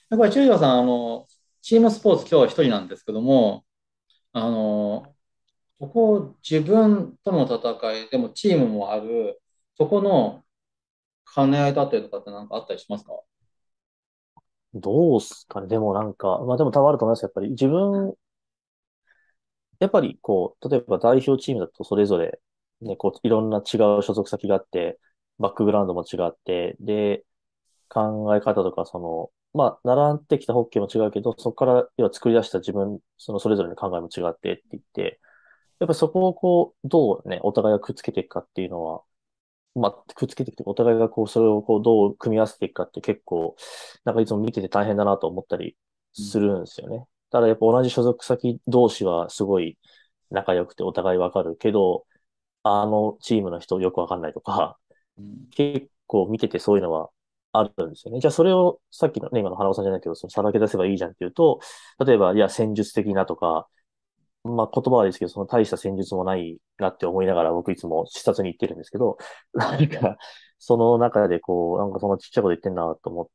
やっぱり中条さん、チームスポーツ今日一人なんですけども、ここ自分との戦い、でもチームもある、そこの兼ね合いだったりとかって何かあったりしますか？ どうすかね。でもまあでも多分あると思います。やっぱりやっぱり例えば代表チームだとそれぞれ、ね、いろんな違う所属先があって、バックグラウンドも違って、で、考え方とか、まあ、習ってきたホッケーも違うけど、そこから、要は作り出したそれぞれの考えも違ってって言って、やっぱりそこをどうね、お互いがくっつけていくかっていうのは、まあ、くっつけていくというか、お互いがそれをどう組み合わせていくかって結構、いつも見てて大変だなと思ったりうん。 するんですよね。ただやっぱ同じ所属先同士はすごい仲良くてお互いわかるけど、あのチームの人よくわかんないとか、 うん。 結構見ててそういうのはあるんですよね。じゃあそれをさっきのね、今の花尾さんじゃないけど、そのさらけ出せばいいじゃんっていうと、例えば、いや、戦術的なとか、まあ言葉はですけど、その大した戦術もないなって思いながら僕いつも視察に行ってるんですけど、その中でそんなちっちゃいこと言ってんなと思って、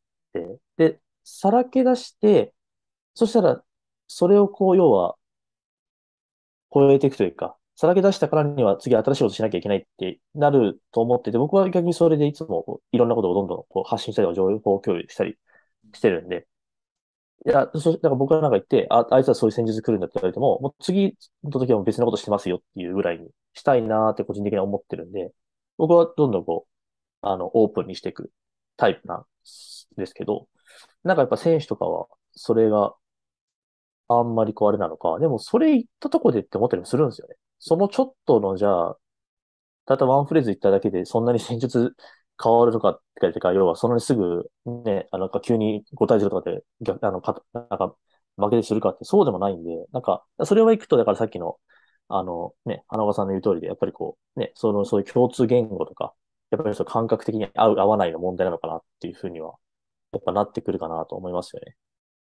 で、さらけ出して、そしたら、それを要は超えていくというか、さらけ出したからには次新しいことしなきゃいけないってなると思ってて、僕は逆にそれでいつもいろんなことをどんどん発信したりとか情報共有したりしてるんで、いや、だから僕は言って、あいつはそういう戦術来るんだって言われても、もう次の時はもう別のことしてますよっていうぐらいにしたいなーって個人的には思ってるんで、僕はどんどんオープンにしていくタイプなんですけど、やっぱ選手とかは、それがあんまりあれなのか、でもそれ言ったとこでって思ったりもするんですよね。そのちょっとの、じゃあ、たったワンフレーズ言っただけで、そんなに戦術変わるのかって言ってか、要はそんなにすぐ、ね、急に5対0とかで、逆、負けするかって、そうでもないんで、それはいくと、だからさっきの、花岡さんの言う通りで、やっぱりね、そういう共通言語とか、やっぱりそう感覚的に合う、合わないの問題なのかなっていうふうには、やっぱなってくるかなと思いますよね。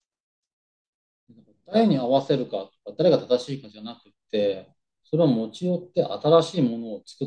誰に合わせるかとか、誰が正しいかじゃなくて、それを持ち寄って新しいものを作って、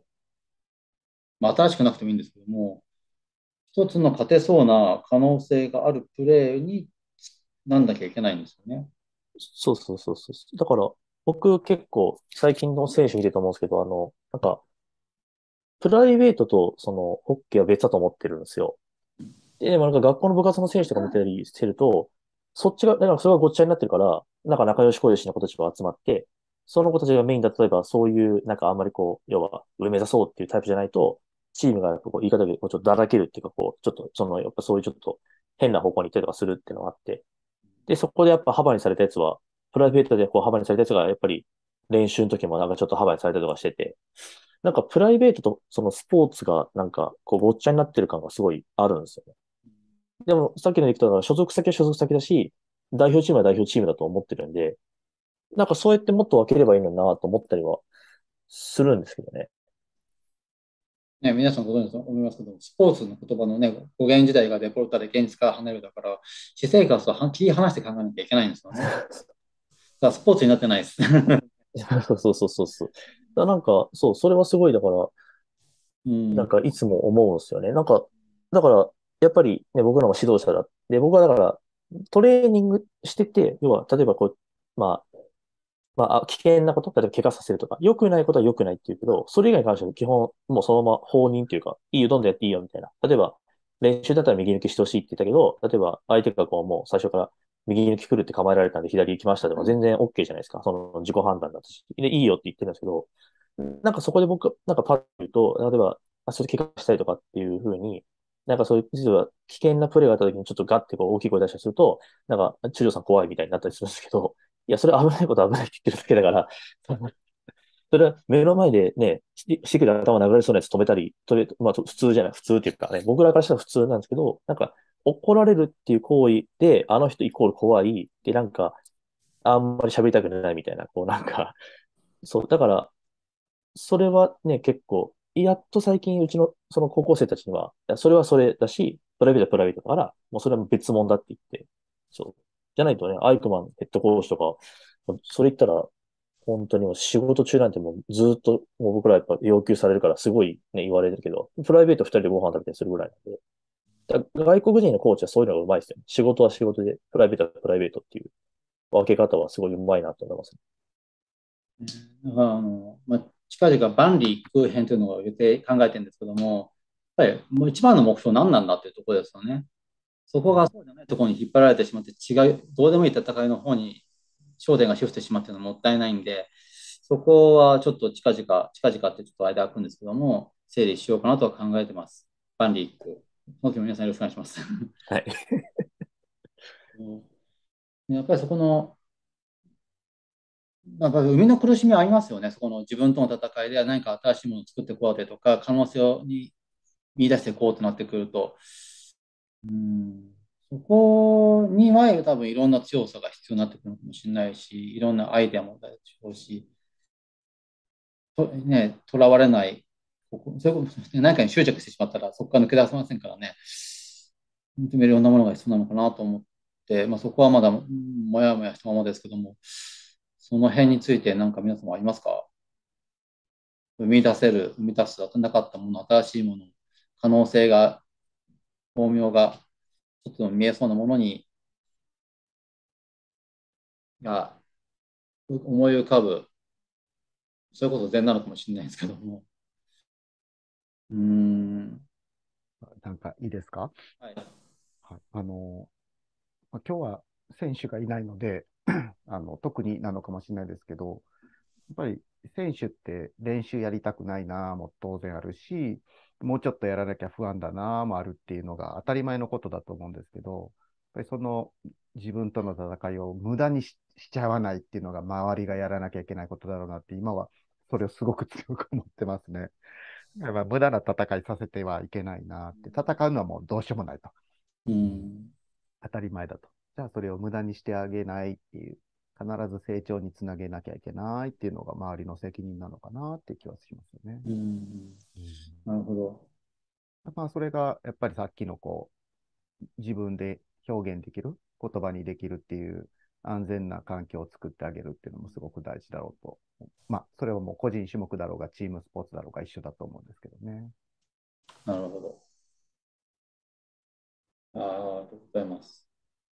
まあ、新しくなくてもいいんですけども、一つの勝てそうな可能性があるプレーになんなきゃいけないんですよね。 そうそうそうそう。だから、僕結構最近の選手見てると思うんですけど、プライベートとホッケーは別だと思ってるんですよ。でも学校の部活の選手とか見たりしてると、そっちが、だからそれがごっちゃになってるから、仲良し小良しな子たちが集まって、その子たちがメインだと、例えばそういう、あんまり要は上目指そうっていうタイプじゃないと、チームが言い方でちょっとだらけるっていうか、ちょっと、やっぱそういうちょっと変な方向に行ったりとかするっていうのがあって、で、そこでやっぱ幅にされたやつは、プライベートで幅にされたやつが、やっぱり練習の時もちょっと幅にされたりとかしてて、プライベートとそのスポーツがごっちゃになってる感がすごいあるんですよね。でも、さっきの言ったのは、所属先は所属先だし、代表チームは代表チームだと思ってるんで、そうやってもっと分ければいいのになと思ったりはするんですけどね。 ね、皆さんご存知だと思いますけど、スポーツの言葉のね、語源自体がデポルタで現実から離れるだから、私生活を切り離して考えなきゃいけないんですよね。だからスポーツになってないです。 そうそうそうそうそう。そう、それはすごい、だから、 うん。 いつも思うんですよね。だから、やっぱりね、僕らも指導者だ。で、僕はだから、トレーニングしてて、要は、例えばまあ、危険なこと、例えば怪我させるとか、良くないことは良くないって言うけど、それ以外に関しては基本、もうそのまま放任っていうか、いいよ、どんどんやっていいよ、みたいな。例えば、練習だったら右抜きしてほしいって言ったけど、例えば、相手がもう最初から右抜き来るって構えられたんで左行きましたでも全然 OK じゃないですか。その自己判断だったし。で、いいよって言ってるんですけど、そこで僕、パッと言うと、例えば、それ怪我したりとかっていうふうに、そういう、実は危険なプレーがあった時にちょっとガッて大きい声出したりすると、中条さん怖いみたいになったりするんですけど、いや、それ危ないことは危ないって言ってるだけだから、それは目の前でね、してくれ頭殴られそうなやつ止めたり、まあ普通じゃない、普通っていうかね、僕らからしたら普通なんですけど、怒られるっていう行為で、あの人イコール怖いで、あんまり喋りたくないみたいな、そう、だから、それはね、結構、やっと最近うちのその高校生たちには、いやそれはそれだし、プライベートはプライベートだから、もうそれは別物だって言って、そう。じゃないとね、アイクマンヘッドコーチとか、それ言ったら、本当にもう仕事中なんてもうずっともう僕らやっぱ要求されるからすごいね、言われるけど、プライベート二人でご飯食べたりするぐらいなんで、 外国人のコーチはそういうのがうまいですよね。仕事は仕事で、プライベートはプライベートっていう分け方はすごいうまいなと思いますね。 だから近々万里行く編というのを予定考えてるんですけども、やっぱりもう一番の目標何なんだっていうところですよね。そこうん。 がそうじゃないところに引っ張られてしまって、違う、どうでもいい戦いの方に焦点がシフトしてしまっているのはもったいないんで、そこはちょっと近々ってちょっと間空くんですけども、整理しようかなとは考えてます。万里行く。その時も皆さんよろしくお願いします。 はい。 やっぱりそこの、やっぱり生みの苦しみはありますよね。そこの自分との戦いで何か新しいものを作っていこうとか、可能性に見出していこうとなってくると、うん、そこには多分いろんな強さが必要になってくるのかもしれないし、いろんなアイデアも大事でしょうし、とらわれない、そういうこと何かに執着してしまったら、そこから抜け出せませんからね、本当にいろんなものが必要なのかなと思って、そこはまだもやもやしたままですけども、その辺について何か皆様ありますか？生み出す、なかったもの、新しいもの、可能性が、巧妙が、ちょっと見えそうなものが思い浮かぶ、そういうこと禅なのかもしれないですけども。うーん。 なんかいいですか？ はい。 はい。今日は選手がいないので、特になのかもしれないですけど、やっぱり選手って練習やりたくないなも当然あるし、もうちょっとやらなきゃ不安だなもあるっていうのが当たり前のことだと思うんですけど、やっぱりその自分との戦いを無駄にしちゃわないっていうのが周りがやらなきゃいけないことだろうなって今はそれをすごく強く思ってますね。やっぱ無駄な戦いさせてはいけないなって、戦うのはもうどうしようもないと。 ううん、 ん。 当たり前だと。じゃあそれを無駄にしてあげないっていう、必ず成長につなげなきゃいけないっていうのが周りの責任なのかなっていう気はしますよね。 うん。 うん、 なるほど。 まあそれがやっぱりさっきの自分で表現できる、言葉にできるっていう安全な環境を作ってあげるっていうのもすごく大事だろうと。まあそれはもう個人種目だろうがチームスポーツだろうが一緒だと思うんですけどね。 なるほど。ありがとうございます。